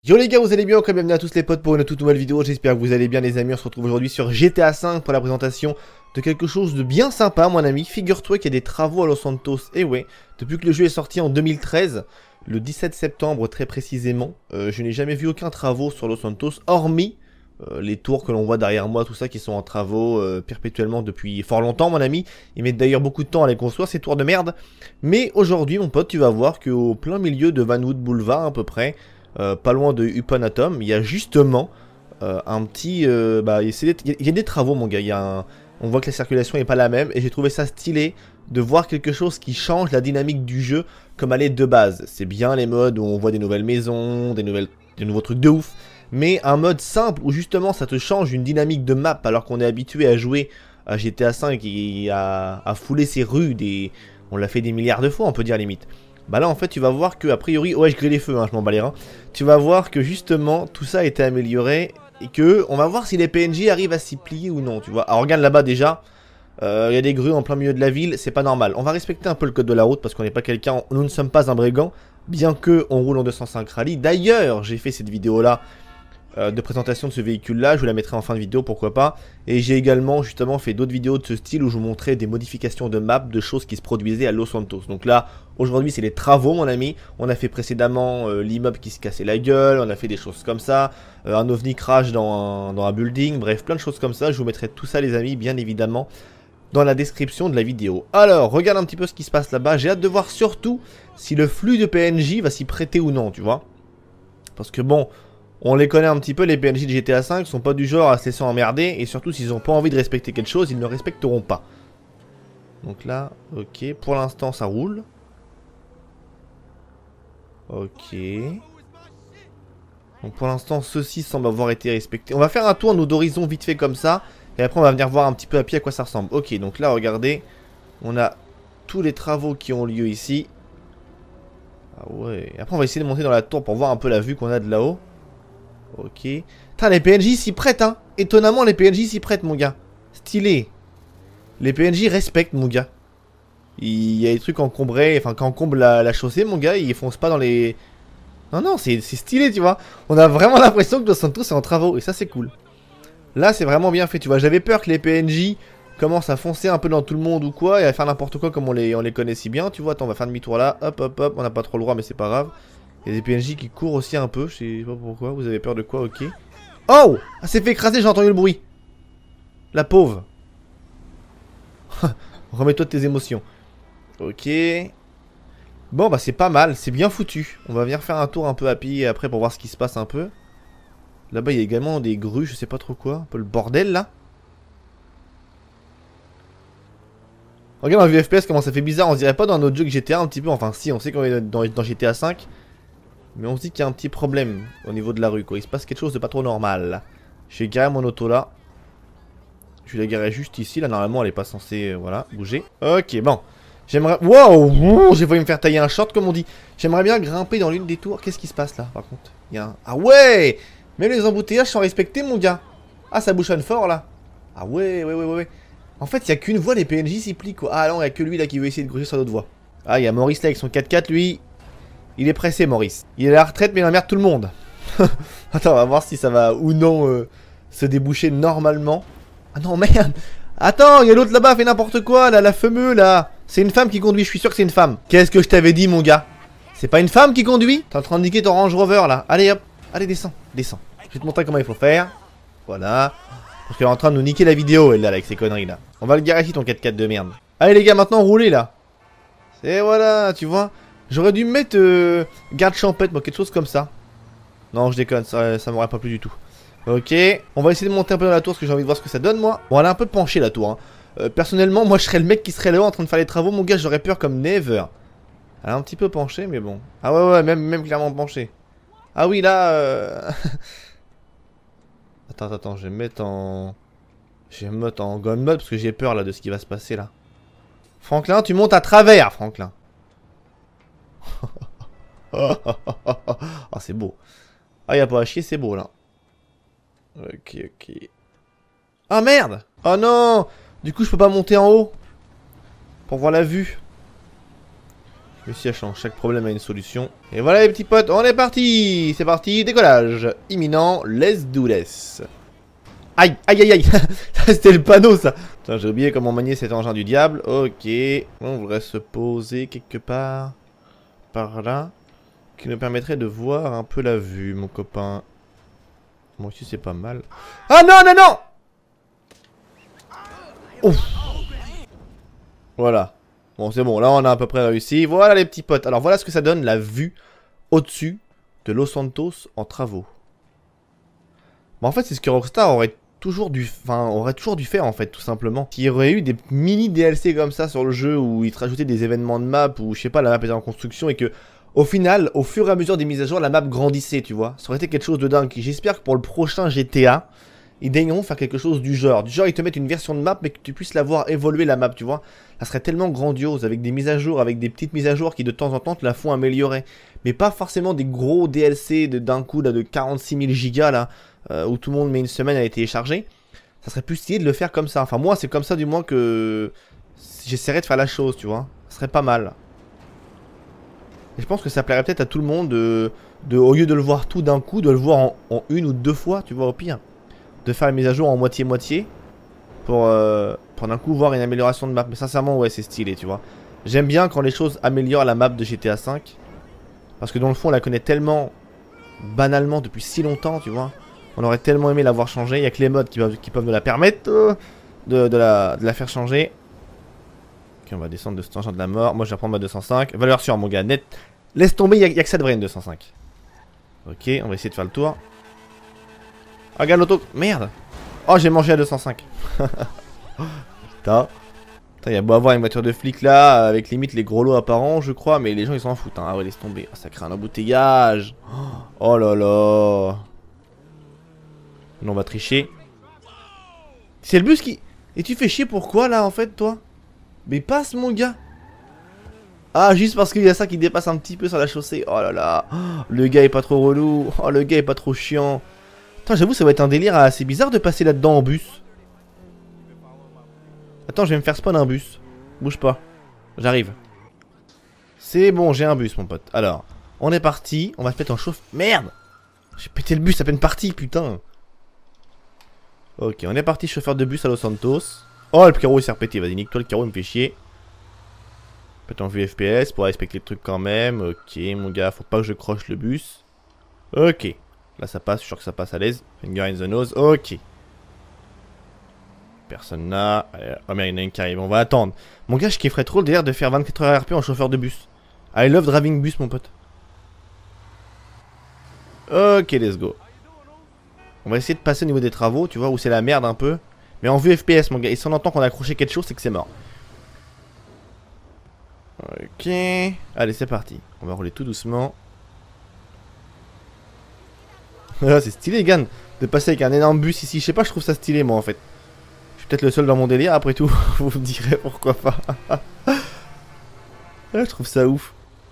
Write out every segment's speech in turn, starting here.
Yo les gars, vous allez bien? Bienvenue à tous les potes pour une toute nouvelle vidéo. J'espère que vous allez bien les amis. On se retrouve aujourd'hui sur GTA 5 pour la présentation de quelque chose de bien sympa mon ami. Figure-toi qu'il y a des travaux à Los Santos. Et ouais, depuis que le jeu est sorti en 2013, le 17 septembre très précisément, je n'ai jamais vu aucun travaux sur Los Santos, hormis les tours que l'on voit derrière moi, tout ça qui sont en travaux perpétuellement depuis fort longtemps mon ami. Ils mettent d'ailleurs beaucoup de temps à les construire ces tours de merde. Mais aujourd'hui mon pote, tu vas voir qu'au plein milieu de Vanwood Boulevard à peu près, pas loin de Upanatom, il y a justement un petit... il y a des travaux mon gars, on voit que la circulation n'est pas la même et j'ai trouvé ça stylé de voir quelque chose qui change la dynamique du jeu comme elle est de base. C'est bien les modes où on voit des nouvelles maisons, des nouveaux trucs de ouf, mais un mode simple où justement ça te change une dynamique de map alors qu'on est habitué à jouer à GTA 5 et à fouler ses rues, on l'a fait des milliards de fois on peut dire limite. Bah là en fait tu vas voir que a priori, ouais je grille les feux hein, je m'en bats les reins. Tu vas voir que justement tout ça a été amélioré et que on va voir si les PNJ arrivent à s'y plier ou non tu vois. Alors regarde là-bas déjà, il y a des grues en plein milieu de la ville, c'est pas normal. On va respecter un peu le code de la route parce qu'on n'est pas quelqu'un, nous ne sommes pas un brigand, bien que on roule en 205 rallye. D'ailleurs j'ai fait cette vidéo là de présentation de ce véhicule là, je vous la mettrai en fin de vidéo pourquoi pas. Et j'ai également justement fait d'autres vidéos de ce style où je vous montrais des modifications de map, de choses qui se produisaient à Los Santos. Donc là aujourd'hui c'est les travaux mon ami, on a fait précédemment l'immeuble qui se cassait la gueule, on a fait des choses comme ça, un ovni crash dans un building, bref plein de choses comme ça. Je vous mettrai tout ça les amis bien évidemment dans la description de la vidéo. Alors regarde un petit peu ce qui se passe là-bas, j'ai hâte de voir surtout si le flux de PNJ va s'y prêter ou non tu vois. Parce que bon, on les connaît un petit peu, les PNJ de GTA 5 sont pas du genre à se laisser emmerder. Et surtout s'ils ont pas envie de respecter quelque chose, ils ne le respecteront pas. Donc là, ok, pour l'instant ça roule. Ok. Donc pour l'instant ceci semble avoir été respecté. On va faire un tour nous d'horizon vite fait comme ça. Et après on va venir voir un petit peu à pied à quoi ça ressemble. Ok, donc là regardez, on a tous les travaux qui ont lieu ici. Ah ouais, après on va essayer de monter dans la tour pour voir un peu la vue qu'on a de là-haut. Ok. Putain, les PNJ s'y prêtent, hein. Étonnamment, les PNJ s'y prêtent, mon gars. Stylé. Les PNJ respectent, mon gars. Il y a des trucs encombrés. Enfin, quand on comble la chaussée, mon gars, ils foncent pas dans les... Non, non, c'est stylé, tu vois. On a vraiment l'impression que Los Santos est en travaux. Et ça, c'est cool. Là, c'est vraiment bien fait, tu vois. J'avais peur que les PNJ commencent à foncer un peu dans tout le monde ou quoi. Et à faire n'importe quoi comme on les connaît si bien, tu vois. Attends, on va faire demi-tour là. Hop, hop, hop. On n'a pas trop le droit, mais c'est pas grave. Il y a des PNJ qui courent aussi un peu, je sais pas pourquoi, vous avez peur de quoi, ok. Oh! Elle s'est fait écraser, j'ai entendu le bruit. La pauvre. Remets-toi de tes émotions. Ok. Bon bah c'est pas mal, c'est bien foutu. On va venir faire un tour un peu à pied après pour voir ce qui se passe un peu. Là-bas il y a également des grues, je sais pas trop quoi, un peu le bordel là. Regarde en vue FPS comment ça fait bizarre, on se dirait pas dans un autre jeu que GTA un petit peu, enfin si on sait qu'on est dans GTA 5. Mais on se dit qu'il y a un petit problème au niveau de la rue quoi, il se passe quelque chose de pas trop normal. Je vais garer mon auto là. Je vais la garer juste ici, là normalement elle est pas censée voilà, bouger. Ok bon, j'aimerais... Wow, j'ai failli me faire tailler un short comme on dit. J'aimerais bien grimper dans l'une des tours, qu'est-ce qui se passe là par contre? Il y a un... Ah ouais, même les embouteillages sont respectés mon gars. Ah ça bouchonne fort là. Ah ouais. En fait il y a qu'une voie, les PNJ s'y plient quoi. Ah non il y a que lui là qui veut essayer de gruger sur l'autre voie. Ah il y a Maurice là avec son 4x4 lui. Il est pressé Maurice. Il est à la retraite mais il emmerde tout le monde. Attends, on va voir si ça va ou non se déboucher normalement. Ah non merde. Attends, il y a l'autre là-bas, fait n'importe quoi là, la fameuse là. C'est une femme qui conduit, je suis sûr que c'est une femme. Qu'est-ce que je t'avais dit mon gars? C'est pas une femme qui conduit? T'es en train de niquer ton Range Rover là. Allez hop, allez descends. Je vais te montrer comment il faut faire. Voilà. Parce qu'elle est en train de nous niquer la vidéo elle là avec ses conneries là. On va le garer ici ton 4x4 de merde. Allez les gars, maintenant roulez là. C'est voilà, tu vois. J'aurais dû me mettre garde champêtre, moi, quelque chose comme ça. Non, je déconne, ça m'aurait pas plu du tout. Ok, on va essayer de monter un peu dans la tour parce que j'ai envie de voir ce que ça donne, moi. Bon, elle est un peu penchée la tour. Hein. Personnellement, moi, je serais le mec qui serait là-haut en train de faire les travaux. Mon gars, j'aurais peur comme never. Elle est un petit peu penchée, mais bon. Ah ouais, même clairement penchée. Ah oui, là... Attends, je vais me mettre en... Je vais me mettre en gun mode parce que j'ai peur là de ce qui va se passer là. Franklin, tu montes à travers, Franklin. Oh c'est beau. Ah y'a pas à chier, c'est beau là. Ok. Ah merde. Oh non. Du coup je peux pas monter en haut pour voir la vue. Mais si, à chaque problème a une solution. Et voilà les petits potes, on est parti. C'est parti, décollage imminent, let's do this. Aïe, aïe, aïe, aïe. C'était le panneau ça. J'ai oublié comment manier cet engin du diable. Ok, on voudrait se poser quelque part par là, qui nous permettrait de voir un peu la vue, mon copain. Moi aussi c'est pas mal. Ah non, non, non. Ouf. Voilà. Bon, c'est bon, là on a à peu près réussi. Voilà les petits potes. Alors voilà ce que ça donne, la vue au-dessus de Los Santos en travaux. Bon, en fait, c'est ce que Rockstar aurait toujours dû faire en fait, tout simplement. S'il y aurait eu des mini DLC comme ça sur le jeu où ils te rajoutaient des événements de map ou je sais pas, la map était en construction et que au final, au fur et à mesure des mises à jour, la map grandissait, tu vois. Ça aurait été quelque chose de dingue. J'espère que pour le prochain GTA, ils daigneront faire quelque chose du genre. Du genre, ils te mettent une version de map, mais que tu puisses la voir évoluer la map, tu vois. Ça serait tellement grandiose, avec des mises à jour, avec des petites mises à jour qui de temps en temps te la font améliorer. Mais pas forcément des gros DLC d'un coup, là, de 46 000 gigas, là, où tout le monde met une semaine à les télécharger. Ça serait plus stylé de le faire comme ça. Enfin, moi, c'est comme ça, du moins, que j'essaierai de faire la chose, tu vois. Ça serait pas mal. Et je pense que ça plairait peut-être à tout le monde au lieu de le voir tout d'un coup, de le voir en une ou deux fois, tu vois, au pire. De faire les mises à jour en moitié-moitié pour d'un coup voir une amélioration de map. Mais sincèrement, ouais, c'est stylé, tu vois. J'aime bien quand les choses améliorent la map de GTA V. Parce que dans le fond, on la connaît tellement banalement depuis si longtemps, tu vois. On aurait tellement aimé l'avoir changé. Il n'y a que les mods qui peuvent nous la permettre de la faire changer. Ok, on va descendre de cet engin de la mort. Moi, je vais prendre ma 205. Valeur sûre, mon gars. Net. Laisse tomber, il n'y a que ça de vrai, une 205. Ok, on va essayer de faire le tour. Ah, regarde l'auto. Merde. Oh, j'ai mangé à 205. Putain. Il y a beau avoir une voiture de flic là, avec limite les gros lots apparents, je crois, mais les gens ils s'en foutent. Hein. Ah ouais, laisse tomber. Ça crée un embouteillage. Oh là là. Non, on va tricher. C'est le bus qui. Et tu fais chier pourquoi là en fait, toi? Mais passe, mon gars. Ah, juste parce qu'il y a ça qui dépasse un petit peu sur la chaussée. Oh là là. Le gars est pas trop relou. Oh, le gars est pas trop chiant. Putain, j'avoue, ça va être un délire assez bizarre de passer là-dedans en bus. Attends, je vais me faire spawn un bus. Bouge pas. J'arrive. C'est bon, j'ai un bus, mon pote. Alors, on est parti. On va se mettre en chauffe. Merde! J'ai pété le bus à peine parti, putain. Ok, on est parti, chauffeur de bus à Los Santos. Oh, le carreau il s'est repété. Vas-y, nique-toi, le carreau il me fait chier. Peut-être en vue FPS pour respecter le truc quand même. Ok, mon gars, faut pas que je croche le bus. Ok. Là, ça passe, je suis sûr que ça passe à l'aise. Finger in the nose. Ok. Personne là. Oh mais il y en a une qui arrive, on va attendre. Mon gars, je kifferais trop le délire de faire 24 heures RP en chauffeur de bus. I love driving bus, mon pote. Ok, let's go. On va essayer de passer au niveau des travaux, tu vois, où c'est la merde un peu. Mais en vue FPS, mon gars. Et si on entend qu'on a accroché quelque chose, c'est que c'est mort. Ok. Allez, c'est parti. On va rouler tout doucement. C'est stylé, Gan, de passer avec un énorme bus ici. Je sais pas, je trouve ça stylé, moi, en fait. Peut-être le seul dans mon délire, après tout, vous me direz pourquoi pas. Je trouve ça ouf.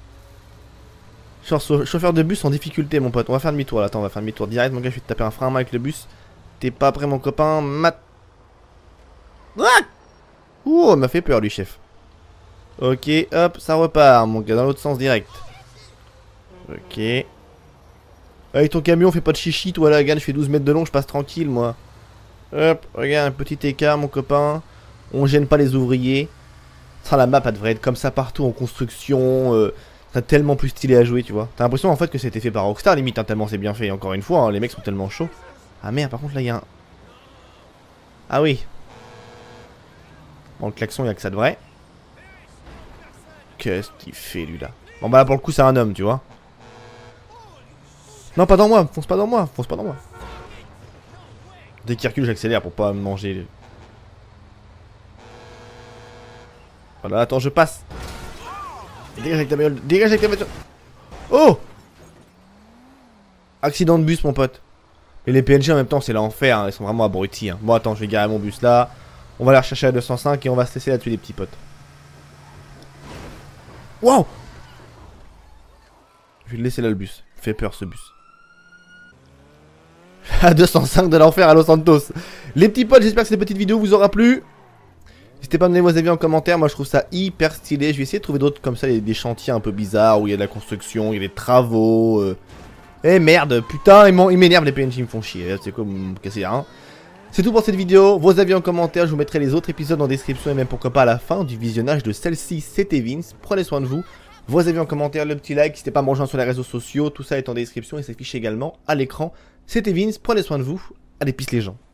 Genre chauffeur de bus en difficulté, mon pote. On va faire demi-tour là, attends, on va faire demi-tour direct, mon gars. Je vais te taper un frein à main avec le bus. T'es pas prêt, mon copain? Ah, ouh, il m'a fait peur, lui, chef. Ok, hop, ça repart, mon gars, dans l'autre sens direct. Ok. Avec ton camion, fais pas de chichi, toi là, gars. Je fais 12 mètres de long, je passe tranquille, moi. Hop, regarde, un petit écart, mon copain. On gêne pas les ouvriers. Ça, la map, elle devrait être comme ça partout en construction. Ça serait tellement plus stylé à jouer, tu vois. T'as l'impression en fait que c'était fait par Rockstar, limite, hein, tellement c'est bien fait. Et encore une fois, hein, les mecs sont tellement chauds. Ah merde, par contre, là, il y a un. Ah oui. Bon, le klaxon, il y a que ça de vrai. Qu'est-ce qu'il fait, lui, là? Bon, bah là, pour le coup, c'est un homme, tu vois. Non, pas dans moi, fonce pas dans moi, fonce pas dans moi. Dès qu'il recule, j'accélère pour pas me manger. Voilà, attends, je passe. Dégage avec ta bagnole, dégage avec ta voiture. Oh! Accident de bus, mon pote. Et les PNG en même temps, c'est l'enfer, hein. Ils sont vraiment abrutis. Hein. Bon, attends, je vais garer mon bus là. On va aller rechercher à 205 et on va se laisser là-dessus, les petits potes. Waouh! Je vais le laisser là, le bus. Il fait peur, ce bus. À 205 de l'enfer à Los Santos. Les petits potes, j'espère que cette petite vidéo vous aura plu. N'hésitez pas à me donner vos avis en commentaire, moi je trouve ça hyper stylé. Je vais essayer de trouver d'autres comme ça, des chantiers un peu bizarres où il y a de la construction, il y a des travaux. Eh merde, putain, ils m'énervent les PNJ, ils me font chier. C'est quoi, me casser rien. C'est tout pour cette vidéo, vos avis en commentaire, je vous mettrai les autres épisodes en description et même pourquoi pas à la fin du visionnage de celle-ci. C'était Vince, prenez soin de vous. Vos avis en commentaire, le petit like, n'hésitez pas à me rejoindre sur les réseaux sociaux, tout ça est en description et s'affiche également à l'écran. C'était Vince, prenez soin de vous, allez peace les gens.